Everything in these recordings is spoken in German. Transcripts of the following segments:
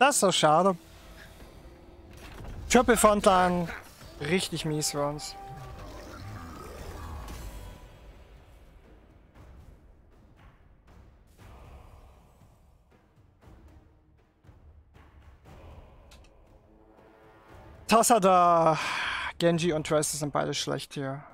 Das ist so schade. Triple Frontline. Richtig mies für uns. Tossa da. Genji und Tracer sind beide schlecht hier.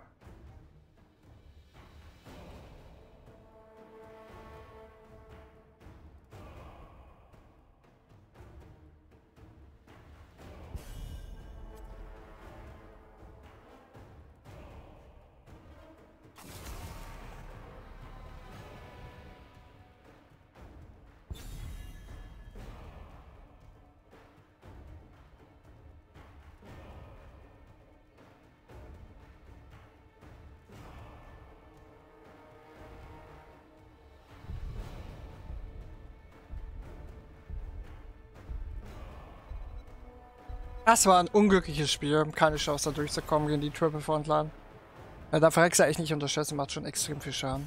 Das war ein unglückliches Spiel. Keine Chance da durchzukommen gegen die Triple Frontline. Ja, da Verrexa echt nicht unterschätzen, macht schon extrem viel Schaden.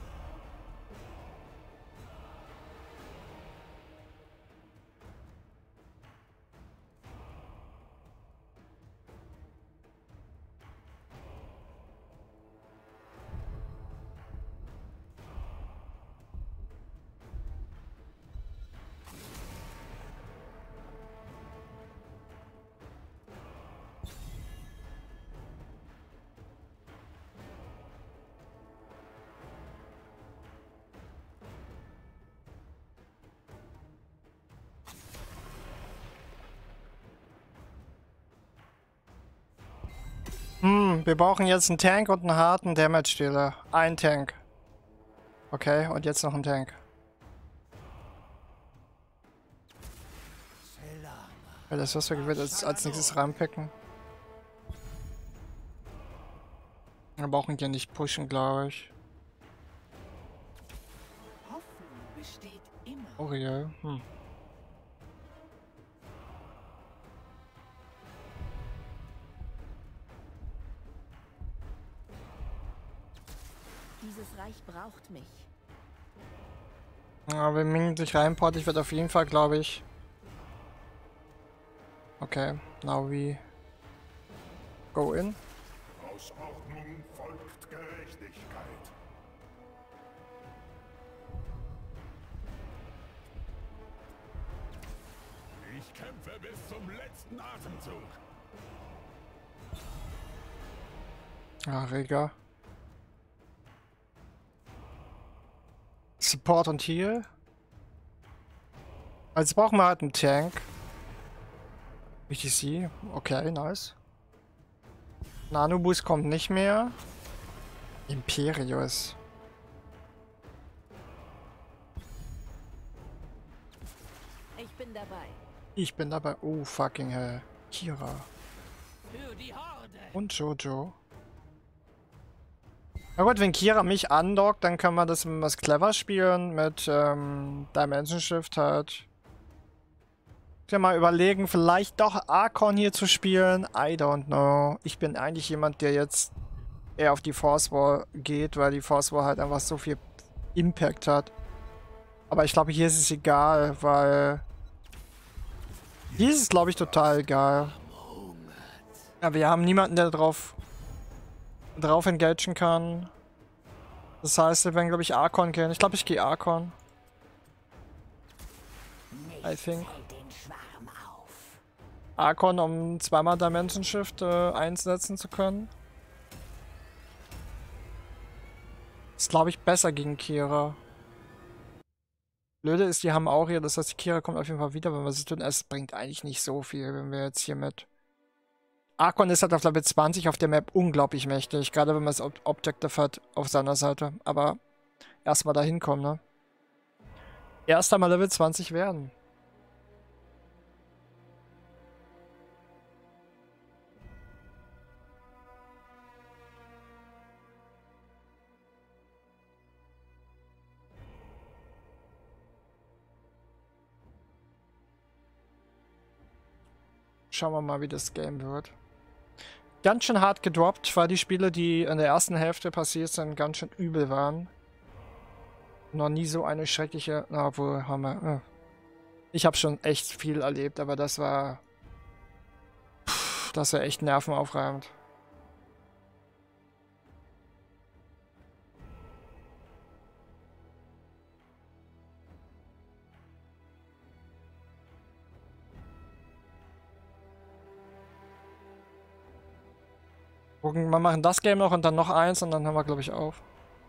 Wir brauchen jetzt einen Tank und einen harten Damage-Dealer. Ein Tank. Okay, und jetzt noch ein Tank. Ja, das was wir als nächstes reinpicken. Wir brauchen hier nicht pushen, glaube ich. Oriel. Dieses Reich braucht mich. Ja, wenn Ming sich reinport, ich werde auf jeden Fall, glaube ich. Okay, now we go in. Aus Ordnung folgt Gerechtigkeit. Ich kämpfe bis zum letzten Atemzug. Ja, Rega. Support und Heal. Also brauchen wir halt einen Tank. BTC. Okay, nice. Nanoboost kommt nicht mehr. Imperius. Ich bin dabei. Ich bin dabei. Oh, fucking hell. Kira. Für die Horde. Und Jojo. Na gut, wenn Kira mich andockt, dann können wir das was clever spielen mit Dimension Shift halt. Ich will mal überlegen, vielleicht doch Archon hier zu spielen. I don't know. Ich bin eigentlich jemand, der jetzt eher auf die Force Wall geht, weil die Force Wall halt einfach so viel Impact hat. Aber ich glaube, hier ist es egal, weil... Hier ist es, glaube ich, total egal. Ja, wir haben niemanden, der drauf engagen kann. Das heißt, wir werden, glaube ich, Archon gehen. Ich glaube, ich gehe Archon. I think. Archon, um zweimal Dimension Shift einsetzen zu können. Ist, glaube ich, besser gegen Kira. Blöde ist, die haben auch hier, das heißt, Kira kommt auf jeden Fall wieder, wenn wir es tun. Es bringt eigentlich nicht so viel, wenn wir jetzt hier mit... Archon ist halt auf Level 20 auf der Map unglaublich mächtig, gerade wenn man das Objective hat auf seiner Seite. Aber erstmal da hinkommen, ne? Erst einmal Level 20 werden. Schauen wir mal, wie das Game wird. Ganz schön hart gedroppt, weil die Spiele, die in der ersten Hälfte passiert sind, ganz schön übel waren. Noch nie so eine schreckliche... Na, obwohl, haben wir... Ich habe schon echt viel erlebt, aber das war... Das war echt nervenaufreibend. Gucken, wir machen das Game noch und dann noch eins und dann haben wir, glaube ich, auf.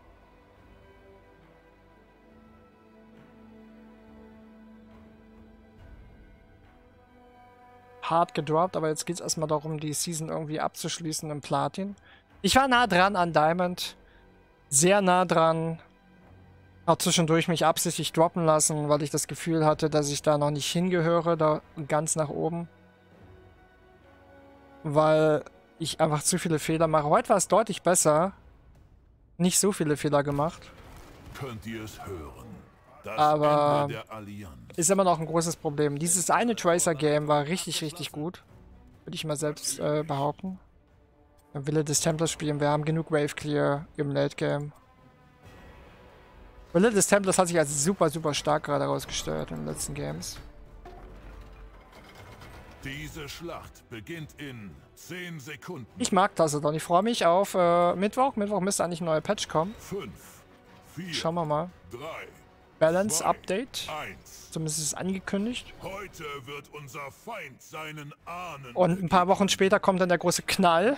Hart gedroppt, aber jetzt geht es erstmal darum, die Season irgendwie abzuschließen im Platin. Ich war nah dran an Diamond. Sehr nah dran. Auch zwischendurch mich absichtlich droppen lassen, weil ich das Gefühl hatte, dass ich da noch nicht hingehöre, da ganz nach oben. Weil ich einfach zu viele Fehler mache. Heute war es deutlich besser. Nicht so viele Fehler gemacht. Könnt ihr es hören? Das Aber Ende der Allianz. ist immer noch ein großes Problem. Dieses eine Tracer-Game war richtig, richtig gut. Würde ich mal selbst behaupten. Dann Wille des Templars spielen. Wir haben genug Wave Clear im Late Game. Wille des Templars hat sich als super, super stark gerade herausgestellt in den letzten Games. Diese Schlacht beginnt in 10 Sekunden. Ich mag Tassadon. Ich freue mich auf Mittwoch. Mittwoch müsste eigentlich ein neuer Patch kommen. 5, 4, Schauen wir mal. 3, Balance 2, Update. 1. Zumindest ist es angekündigt. Heute wird unser Feind seinen Ahnen. Und ein paar Wochen später kommt dann der große Knall.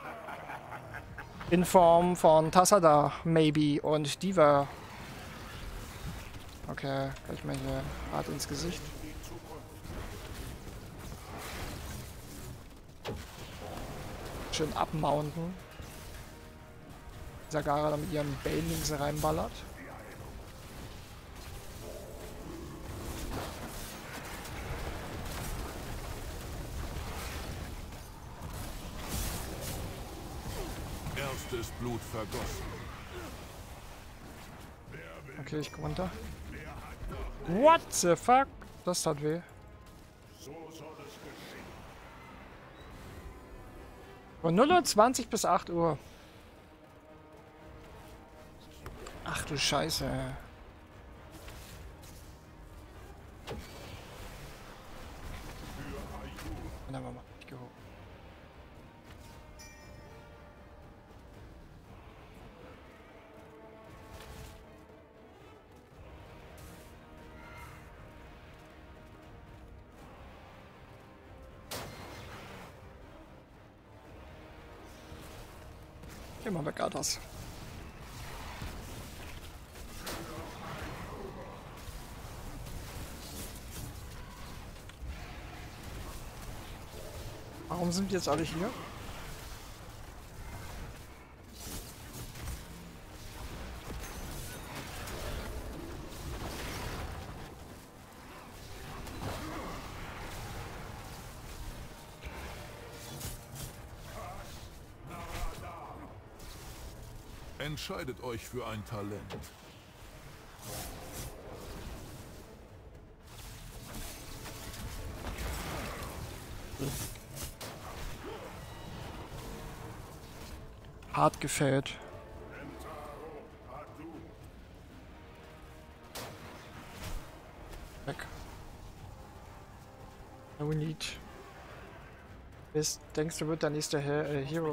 In Form von Tassada, maybe, und Diva. Okay, gleich mal hier hart ins Gesicht. Schön abmounten. Sagara dann mit ihrem Bane links reinballert. Erstes Blut vergossen. Okay, ich komm runter. What the fuck? Das tat weh. Von 0:20 bis 8 Uhr. Ach du Scheiße. Dann haben wir mal nicht geholt. Geh mal weg, Adas. Warum sind die jetzt alle hier? Entscheidet euch für ein Talent. Hart gefällt. Weg. No need. Denkst du, wird der nächste Hero...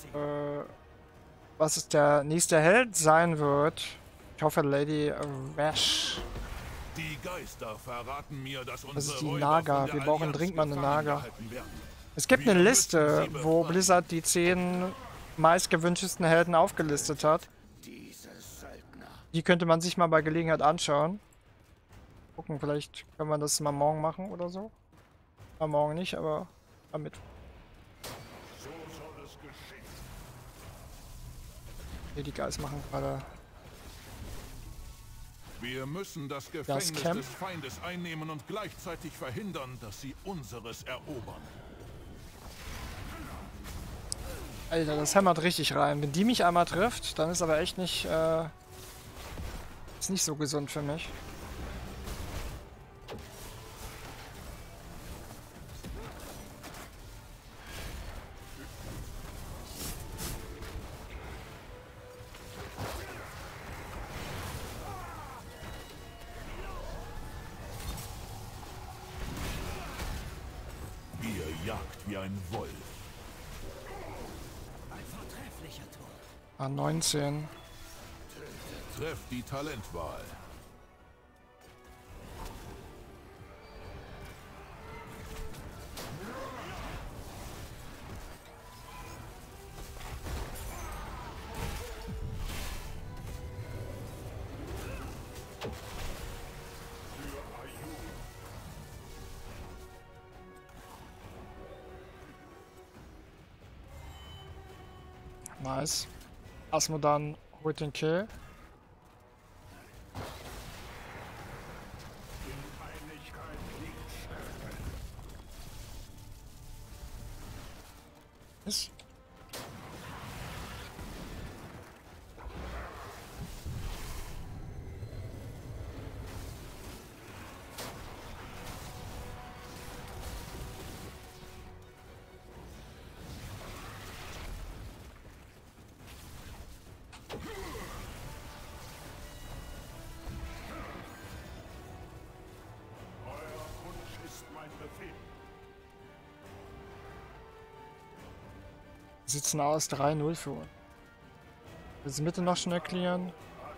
was es der nächste Held sein wird? Ich hoffe, Lady Rash. Die Geister verraten mir, dass Das ist unsere die Räuber Naga. von der Wir brauchen Allianz dringend mal eine gefangen Naga. gehalten werden. Es gibt Wir eine müssen Liste, sie wo befreien. Blizzard die 10 meistgewünschtesten Helden aufgelistet hat. Die könnte man sich mal bei Gelegenheit anschauen. Gucken, vielleicht können wir das mal morgen machen oder so. Morgen nicht, aber am Mittwoch. Hier, die Guys machen gerade. Wir müssen das Gefängnis Camp. des Feindes einnehmen und gleichzeitig verhindern, dass sie unseres erobern. Alter, das hämmert richtig rein. Wenn die mich einmal trifft, dann ist aber echt nicht, ist nicht so gesund für mich. jagt wie ein Wolf. Ein vortrefflicher Tod. Ah, 19. Trefft die Talentwahl. Nice. Asmodan holt den Kill. Ist. Sitzen aus 3-0 für uns. Willst du Mitte noch schnell clearen?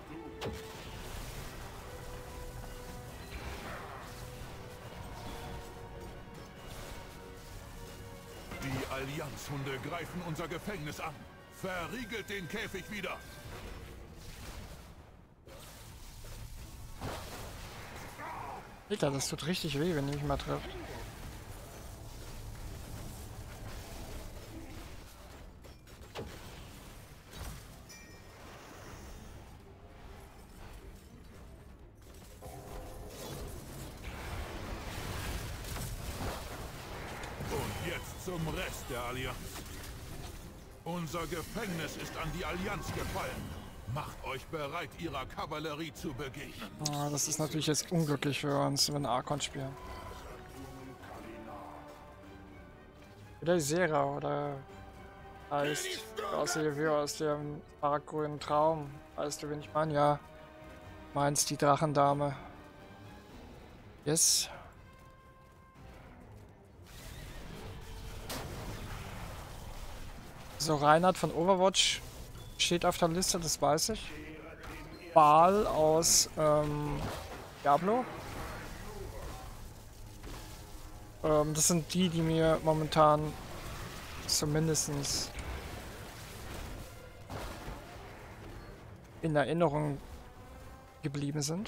Die Allianzhunde greifen unser Gefängnis an. Verriegelt den Käfig wieder. Alter, das tut richtig weh, wenn ich mich mal treffe. Und jetzt zum Rest der Allianz. Unser Gefängnis ist an die Allianz gefallen. Macht euch bereit, ihrer Kavallerie zu begegnen. Oh, das ist natürlich jetzt unglücklich für uns, wenn wir Archon spielen. Wieder Sera oder heißt außer wie aus dem arggrünen Traum. Weißt du, wen ich meine? Ja. Meinst die Drachendame. Yes. So, Reinhard von Overwatch steht auf der Liste, das weiß ich. Baal aus Diablo. Das sind die, die mir momentan zumindest in Erinnerung geblieben sind.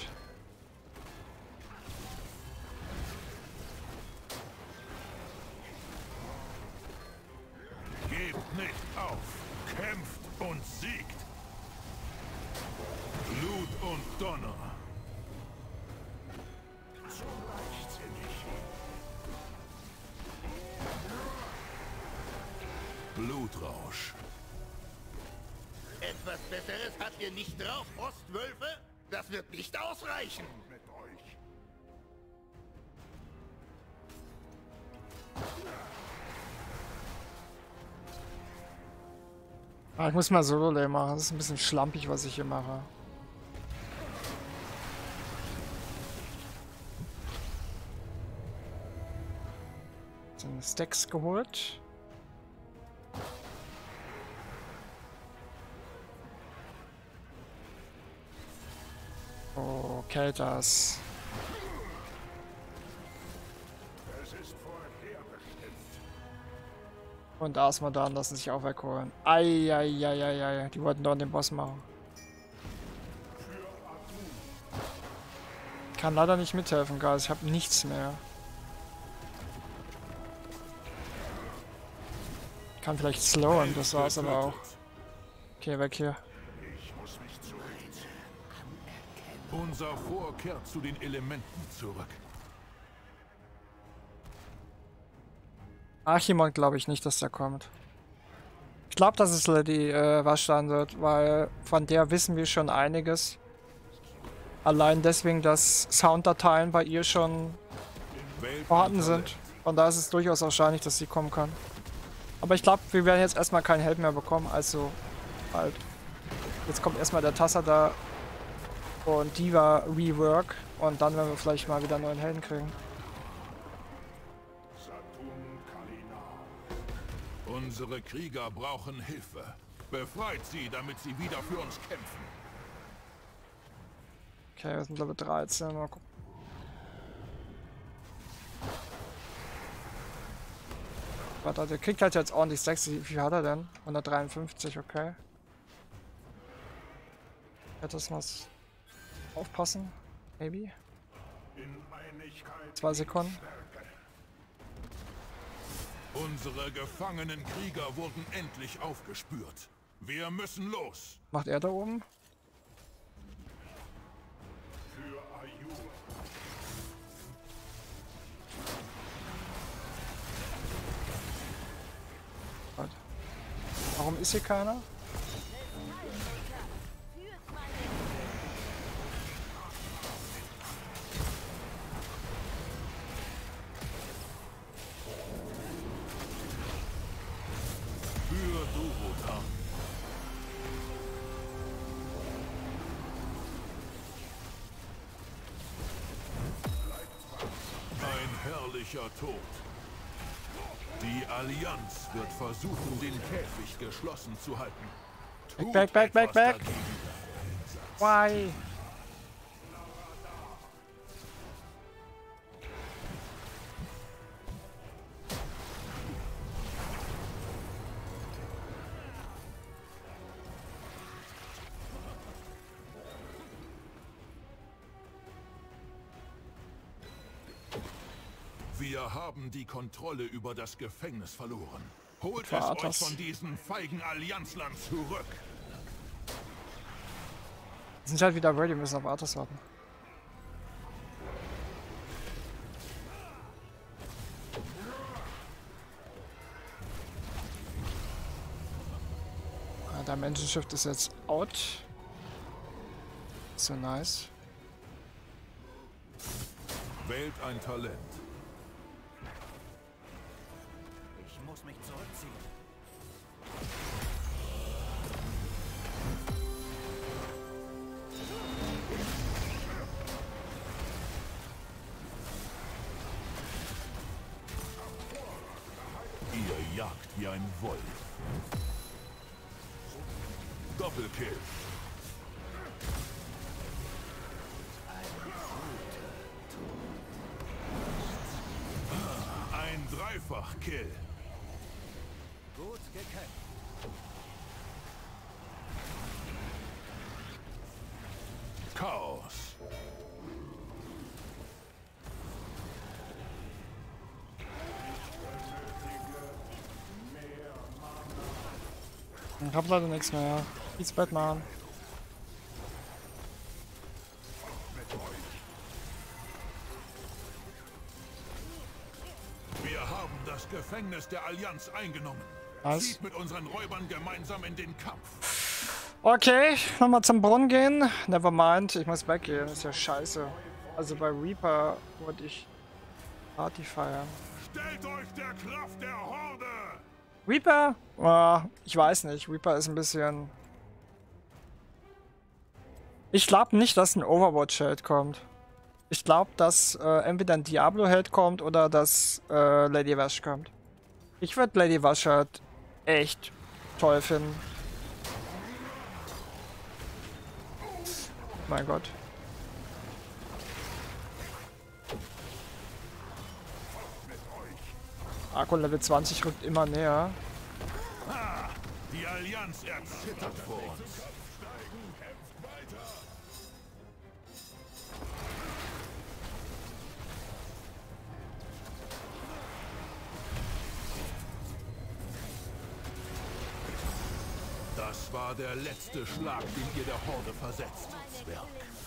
Gebt nicht auf, kämpft und siegt. Blut und Donner. So leichtsinnig. Blutrausch. Etwas Besseres habt ihr nicht drauf, Frostwölfe? Das wird nicht ausreichen. Mit euch. Ah, ich muss mal Solo-Lane machen, das ist ein bisschen schlampig, was ich hier mache. Sind Stacks geholt. Okay, das. Und Asmodan lassen sich auch wegholen. Eieieiei, die wollten doch den Boss machen. Ich kann leider nicht mithelfen, Guys. Ich habe nichts mehr. Ich kann vielleicht slowen, das war's aber auch. Okay, weg hier. Unser Vor kehrt zu den Elementen zurück. Archimond glaube ich nicht, dass der kommt. Ich glaube, dass es Lady Vashtan wird, weil von der wissen wir schon einiges. Allein deswegen, dass Sounddateien bei ihr schon vorhanden sind. Von da ist es durchaus wahrscheinlich, dass sie kommen kann. Aber ich glaube, wir werden jetzt erstmal keinen Help mehr bekommen, also halt. Jetzt kommt erstmal der Tasser da und Diva Rework und dann werden wir vielleicht mal wieder einen neuen Helden kriegen. Unsere Krieger brauchen Hilfe. Befreit sie, damit sie wieder für uns kämpfen. Okay, wir sind Level 13. Mal gucken. Warte, der kriegt halt jetzt ordentlich 6. Wie viel hat er denn? 153, okay. Hätte das mal aufpassen? Maybe? 2 Sekunden. Unsere gefangenen Krieger wurden endlich aufgespürt. Wir müssen los. Macht er da oben? Warte. Warum ist hier keiner? Für Durotan. Ein herrlicher Tod. Die Allianz wird versuchen, den Käfig geschlossen zu halten. Tut Back. etwas dagegen. Why? Wir haben die Kontrolle über das Gefängnis verloren. Holt es Vaters. euch von diesen feigen Allianzlern zurück. Wir sind halt wieder ready, müssen auf Arthas warten. Ah, der Menschenschiff ist jetzt out. So nice. Wählt ein Talent. Ich muss mich zurückziehen. Ihr jagt wie ein Wolf. Doppelkill. Ein Dreifachkill. Gut gekämpft. Chaos. Ich hab leider nichts mehr. Peace, Batman. Wir haben das Gefängnis der Allianz eingenommen. Was? Zieht mit unseren Räubern gemeinsam in den Kampf. Okay, nochmal zum Brunnen gehen. Nevermind, ich muss weggehen. Ist ja scheiße. Also bei Reaper wollte ich Party feiern. Stellt euch der Kraft der Horde! Reaper? Ah, ich weiß nicht. Reaper ist ein bisschen... Ich glaube nicht, dass ein Overwatch-Held kommt. Ich glaube, dass entweder ein Diablo-Held kommt oder dass Lady Vash kommt. Ich würde Lady Vash halt echt toll finden. Mein Gott. Akku Level 20 rückt immer näher. Ha! Die Allianz erzittert vor uns. Das war der letzte Schlag, den ihr der Horde versetzt, Zwerg.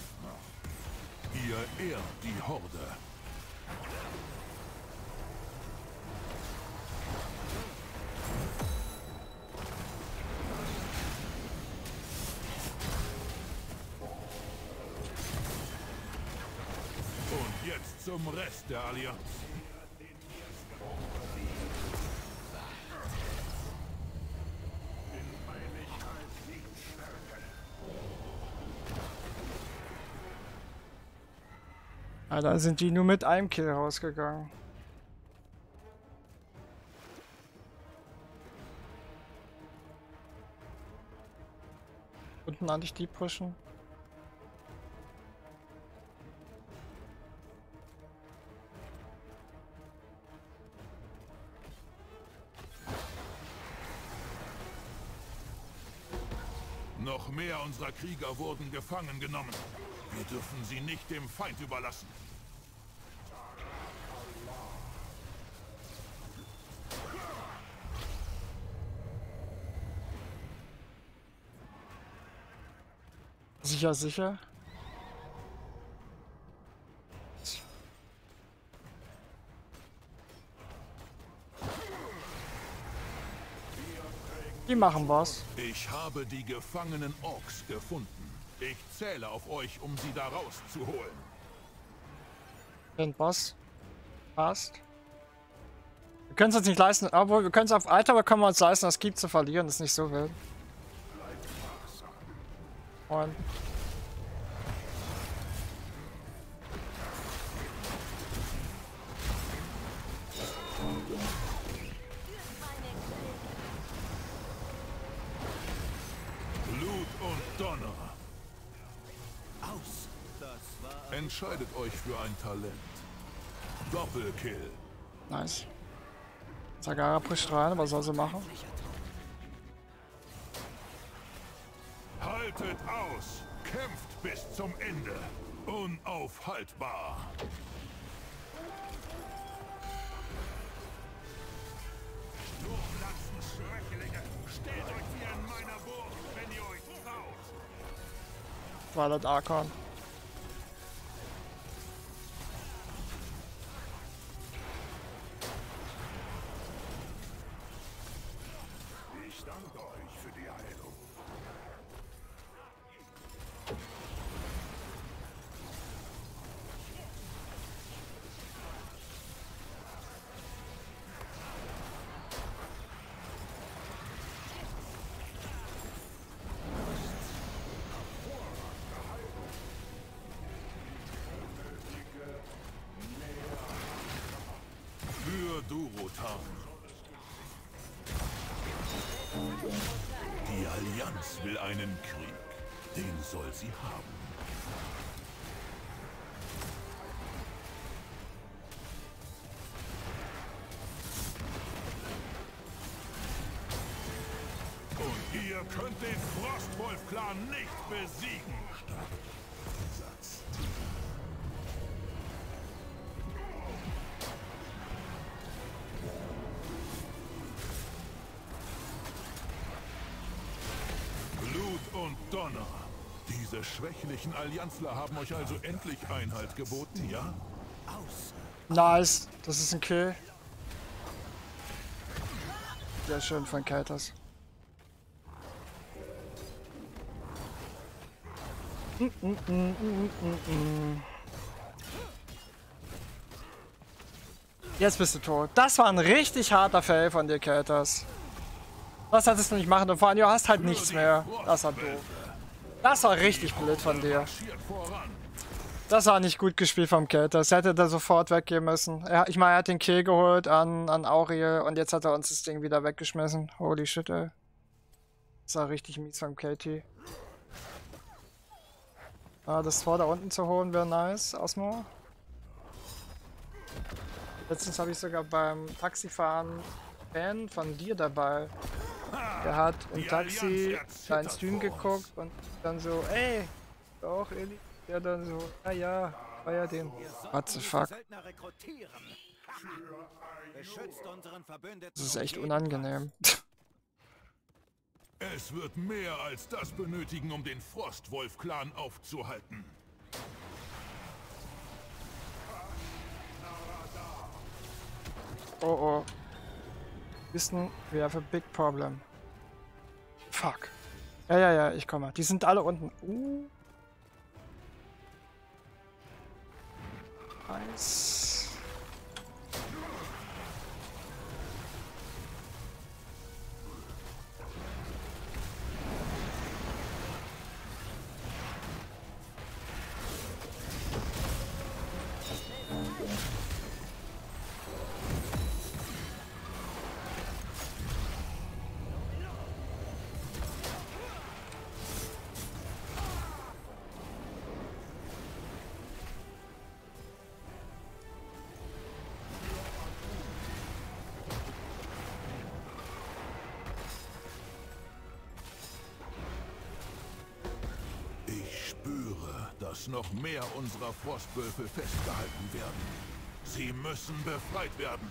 Ihr ehrt die Horde. Und jetzt zum Rest der Allianz. Da sind die nur mit einem Kill rausgegangen. unten eigentlich die pushen. Noch mehr unserer Krieger wurden gefangen genommen. Wir dürfen sie nicht dem Feind überlassen. Sicher, sicher. Die machen was. Ich habe die gefangenen Orks gefunden. Ich zähle auf euch, um sie da rauszuholen. Den Boss. Passt. Wir können es uns nicht leisten, obwohl wir können es auf Alter, aber können wir uns leisten, das Keep zu verlieren. Das ist nicht so wild. Und Blut und Donner. Aus! Das war Entscheidet euch für ein Talent. Doppelkill. nice. Zagara pusht rein, aber soll sie machen? Haltet aus! Kämpft bis zum Ende! Unaufhaltbar! Sturmlanzen-Schwächlinge! Stellt euch hier in meiner Burg, wenn ihr euch traut! Twilight Archon. Ich danke euch für die Heilung. Für Durotan. Die Allianz will einen Krieg. Den soll sie haben. Und ihr könnt den Frostwolf-Clan nicht besiegen. Satz. Blut und Donner. Diese schwächlichen Allianzler haben euch also endlich Einhalt geboten, ja? aus! Nice. Das ist ein Kill. Sehr schön von Katas. Jetzt bist du tot. Das war ein richtig harter Fail von dir, Katas. Das hättest du nicht machen und vor allem, du hast halt nichts mehr. Das war doof. Das war richtig blöd von dir. Marschiert voran. Das war nicht gut gespielt vom Katas. Hätte er sofort weggehen müssen. Ich meine, er hat den Kill geholt an Auriel und jetzt hat er uns das Ding wieder weggeschmissen. Holy shit, ey. Das war richtig mies vom KT. Das Tor da unten zu holen wäre nice, Osmo. Letztens habe ich sogar beim Taxifahren Fan von dir dabei. Der hat im Taxi deinen Stream geguckt und dann so, ey, doch, Eli. Der dann so, ja, feier den. What the fuck? Söldner rekrutieren. Beschützt unseren Verbündeten. Das ist echt unangenehm. Es wird mehr als das benötigen, um den Frostwolf-Clan aufzuhalten. Oh oh. Wissen, we have a big problem. Fuck. Ja, ich komme. Die sind alle unten. Nice. dass noch mehr unserer Frostwölfe festgehalten werden. Sie müssen befreit werden.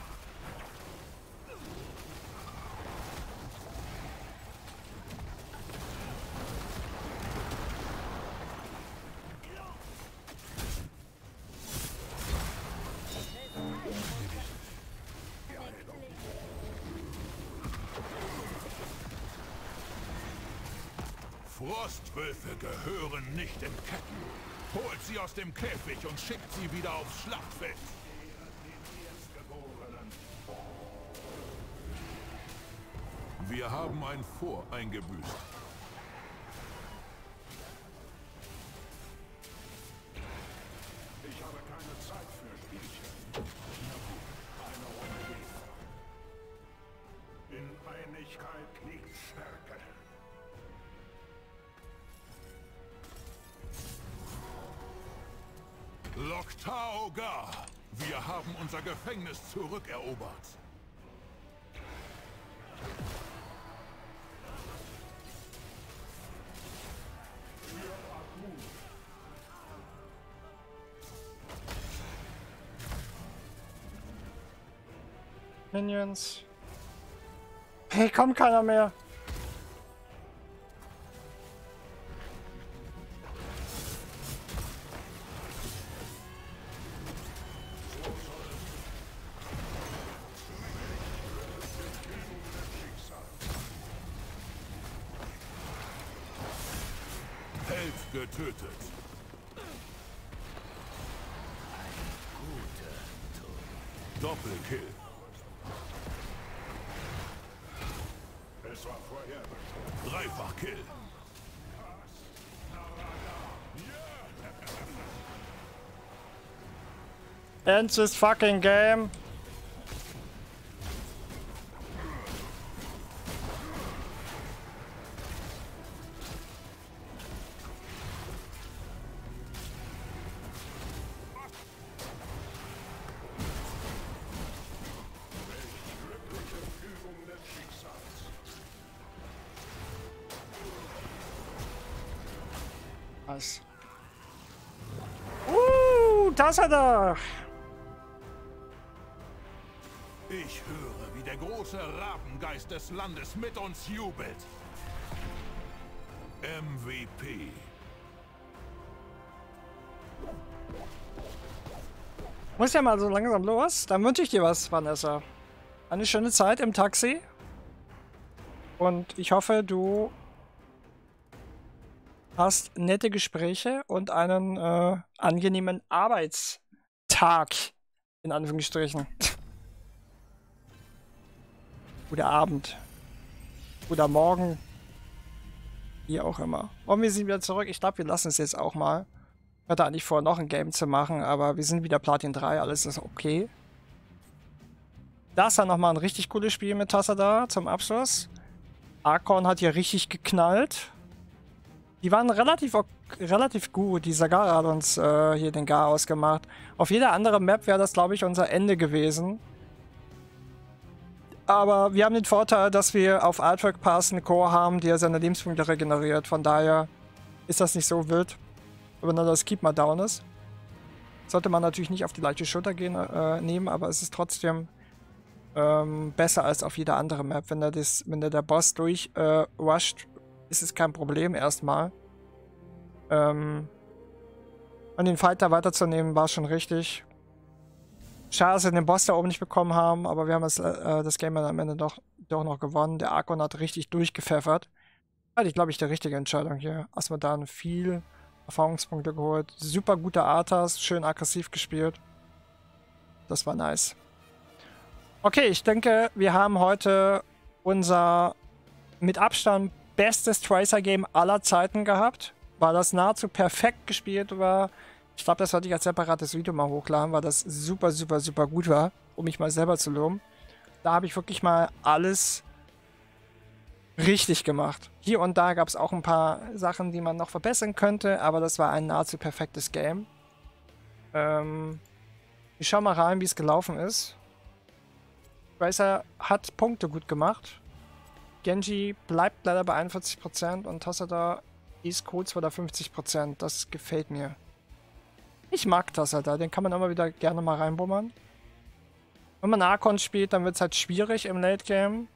Frostwölfe gehören nicht in Ketten. Holt sie aus dem Käfig und schickt sie wieder aufs Schlachtfeld. Wir haben ein Fort eingebüßt. Ich habe keine Zeit für Spielchen. Eine Runde geht. In Einigkeit liegt Stärke. Loktaoga! Wir haben unser Gefängnis zurückerobert. Minions. Hey, kommt keiner mehr. Held getötet. Doppelkill. Es war vorherbestimmt. Dreifachkill. End this fucking game. Was? Das hat er! Ich höre, wie der große Rabengeist des Landes mit uns jubelt. MVP. Muss ja mal so langsam los. Dann wünsche ich dir was, Vanessa. Eine schöne Zeit im Taxi. Und ich hoffe, du hast nette Gespräche und einen angenehmen Arbeitstag. In Anführungsstrichen. Oder Abend. Oder Morgen. Wie auch immer. Und wir sind wieder zurück. Ich glaube, wir lassen es jetzt auch mal. Ich hatte eigentlich vor, noch ein Game zu machen, aber wir sind wieder Platin 3. Alles ist okay. Das ist dann nochmal ein richtig cooles Spiel mit Tassadar zum Abschluss. Archon hat hier richtig geknallt. Die waren relativ gut. Die Sagara hat uns hier den Gar ausgemacht. Auf jeder anderen Map wäre das, glaube ich, unser Ende gewesen. Aber wir haben den Vorteil, dass wir auf Artwork Pass einen Core haben, der seine Lebenspunkte regeneriert. Von daher ist das nicht so wild, wenn das Keep mal down ist. Sollte man natürlich nicht auf die leichte Schulter nehmen, aber es ist trotzdem besser als auf jeder andere Map. Wenn der Boss rusht, ist es kein Problem erstmal. Und den Fighter weiterzunehmen war schon richtig. Schade, dass wir den Boss da oben nicht bekommen haben, aber wir haben das Game dann am Ende doch noch gewonnen. Der Archon hat richtig durchgepfeffert. Hatte ich, glaube ich, die richtige Entscheidung hier. Erstmal da viel Erfahrungspunkte geholt. Super guter Arthas, schön aggressiv gespielt. Das war nice. Okay, ich denke, wir haben heute unser mit Abstand bestes Tracer-Game aller Zeiten gehabt. Weil das nahezu perfekt gespielt war. Ich glaube, das sollte ich als separates Video mal hochladen, weil das super, super, super gut war, um mich mal selber zu loben. Da habe ich wirklich mal alles richtig gemacht. Hier und da gab es auch ein paar Sachen, die man noch verbessern könnte, aber das war ein nahezu perfektes Game. Ich schau mal rein, wie es gelaufen ist. Tracer hat Punkte gut gemacht. Genji bleibt leider bei 41% und Tassadar East Coast oder 50%. Das gefällt mir. Ich mag das, Alter. Den kann man immer wieder gerne mal reinbummern. Wenn man Archon spielt, dann wird es halt schwierig im Late Game.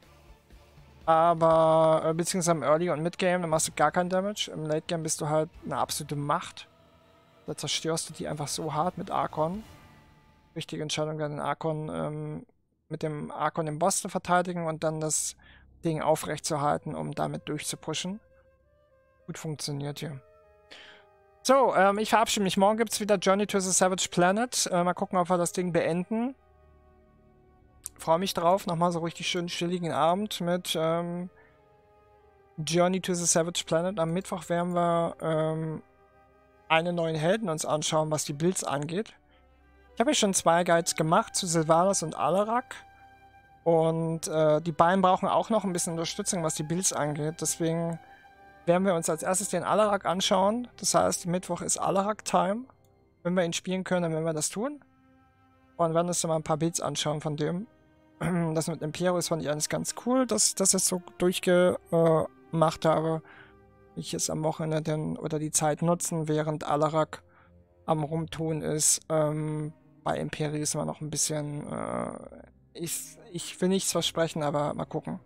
Aber, beziehungsweise im Early und Mid Game, dann machst du gar keinen Damage. Im Late Game bist du halt eine absolute Macht. Da zerstörst du die einfach so hart mit Archon. Wichtige Entscheidung, dann den Archon, mit dem Archon den Boss zu verteidigen und dann das Ding aufrechtzuerhalten, um damit durchzupushen. Gut funktioniert hier. So, ich verabschiede mich. Morgen gibt es wieder Journey to the Savage Planet. Mal gucken, ob wir das Ding beenden. Freue mich drauf. Nochmal so richtig schön chilligen Abend mit Journey to the Savage Planet. Am Mittwoch werden wir einen neuen Helden uns anschauen, was die Builds angeht. Ich habe ja schon 2 Guides gemacht zu Sylvanas und Alarak. Und die beiden brauchen auch noch ein bisschen Unterstützung, was die Builds angeht. Deswegen werden wir uns als erstes den Alarak anschauen. Das heißt, Mittwoch ist Alarak-Time. Wenn wir ihn spielen können, dann werden wir das tun. Und werden uns dann mal ein paar Builds anschauen von dem. Das mit Imperius fand ich eigentlich ganz cool, dass ich das jetzt so durchgemacht habe. Ich es am Wochenende oder die Zeit nutzen, während Alarak am Rumtun ist. Bei Imperius immer noch ein bisschen... ich will nichts versprechen, aber mal gucken.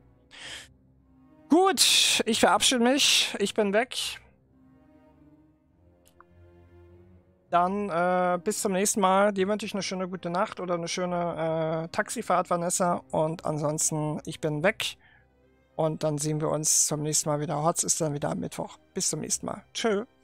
Gut, ich verabschiede mich. Ich bin weg. Dann bis zum nächsten Mal. Dir wünsche ich eine schöne gute Nacht oder eine schöne Taxifahrt, Vanessa. Und ansonsten, ich bin weg. Und dann sehen wir uns zum nächsten Mal wieder. Hotz ist dann wieder am Mittwoch. Bis zum nächsten Mal. Tschö.